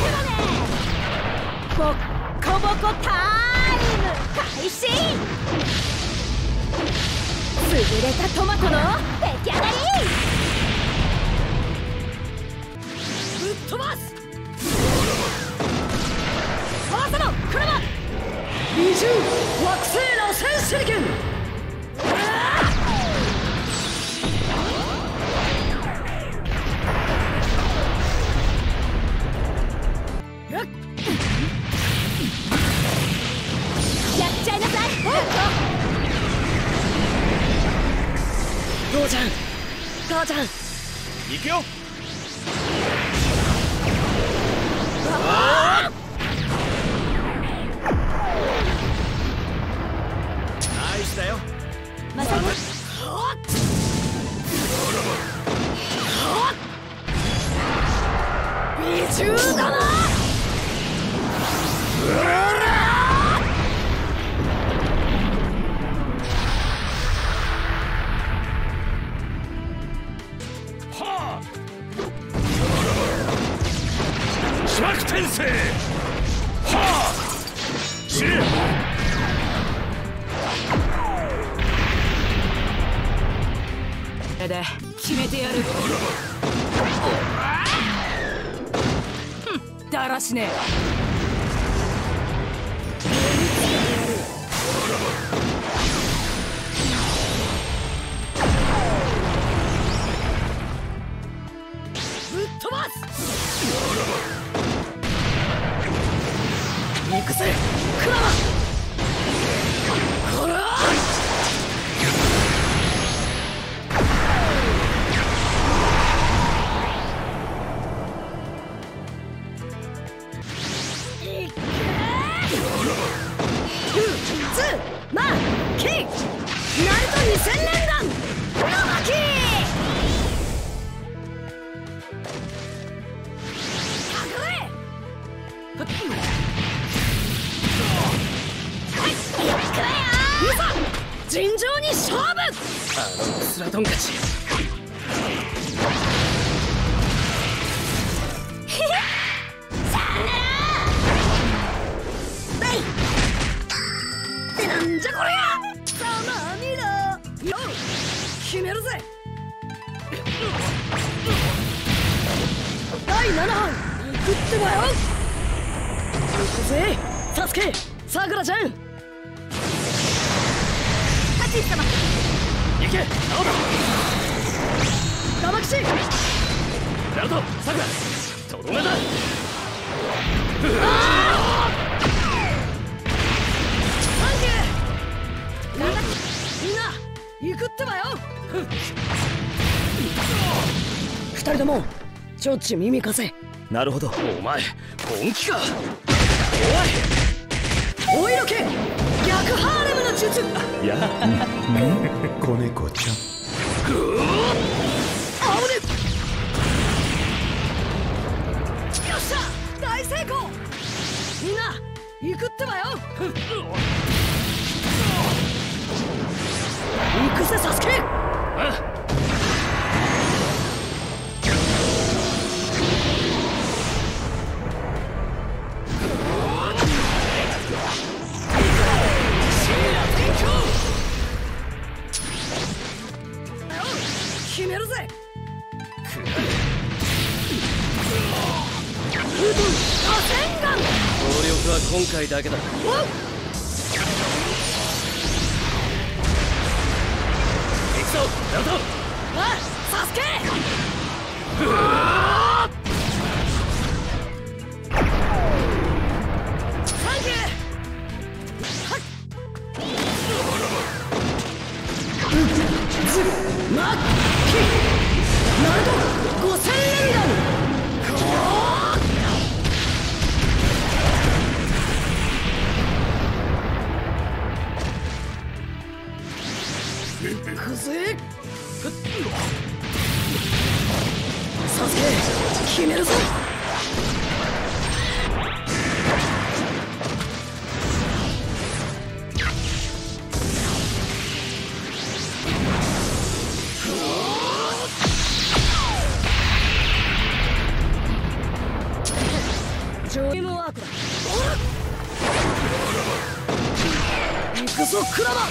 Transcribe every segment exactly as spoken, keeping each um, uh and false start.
ボッコボコタイム開始。潰れたトマトの出来上がり。ぶっ飛ばす。かわさの車二重惑星螺旋手裏剣。やっちゃいなさい。父ちゃん母ちゃん行くよ。ナイスだよ。 まさに美獣だな。 転生。はあ。死ね。 これで決めてやる。ふん、だらしねえ。ぶっ飛ばす。行くぜクラマ。こらいけーツーマキーナルトにせん連弾クラマキー。尋常に勝負。あのスラドンカチ。さあならベイってなんじゃこりゃ。さあ見ろよ。決めるぜ。だいななはんいくってばよ。行くぜサスケさくらちゃん。行け、ナオト。ガマキシ。ナオト、サクラ、トロメだ。サンキュー。なんだ、みんな、行くってばよ。二人とも、ちょっち耳貸せ。 なるほど。お前、本気か。 おい。お色気。逆ハーレムの術。 や子猫ちゃん。 ぐーあぶね。よっしゃ大成功。みんな行くってばよ。行くぜサスケ。あ決めるぜ。螺旋丸。 能力は今回だけだ。 おっ行くぞナルト。 あサスケ。サンキュー。マッキナルトごせん連弾。行くぜサスケ決めるぞ。 チームワークだ。行くぞクラマ。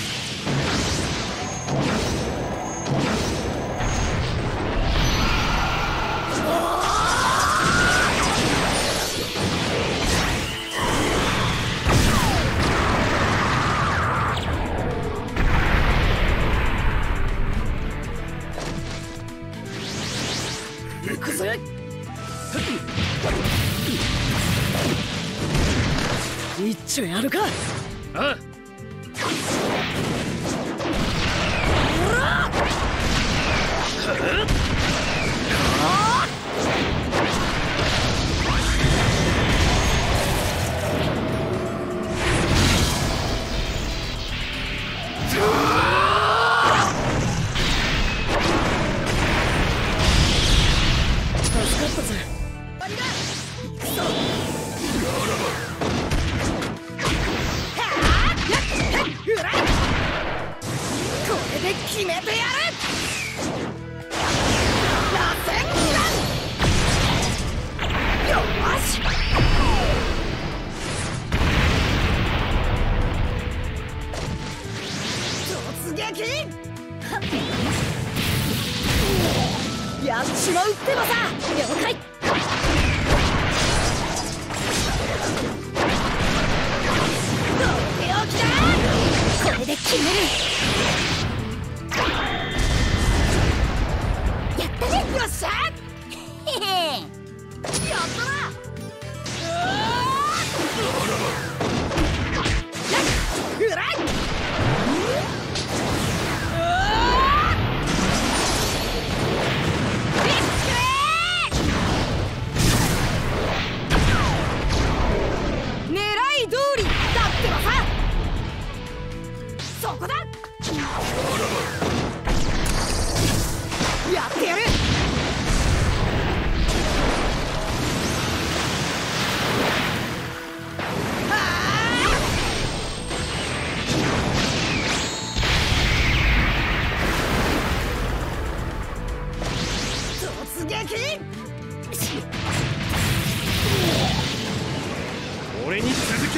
行くぜ。一丁やるか。 あ助かったぜ。これで決めてやる。螺旋丸。よし。突撃。やっちまうってばさ。了解。とっておきだ。これで決める。やったね。よっしゃ。へへ。やったな。うらい。狙い通りだってばさ。そこだ。やってやる。突撃。 俺に続け。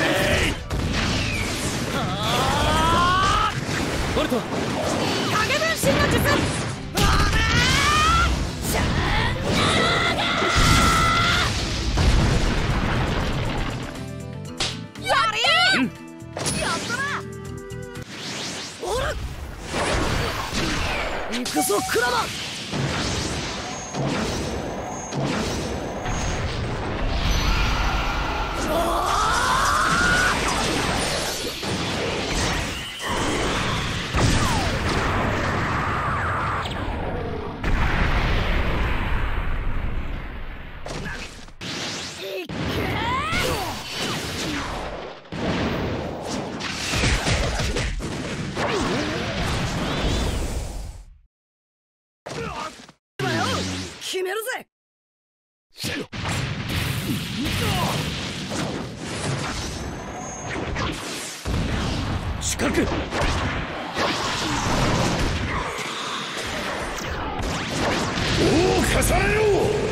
ボルト。 影分身の術。シャンナーガー。やれ。うん、やったな。おら。行くぞクラマ。決めるぜ。 近く。おお、重ねよう。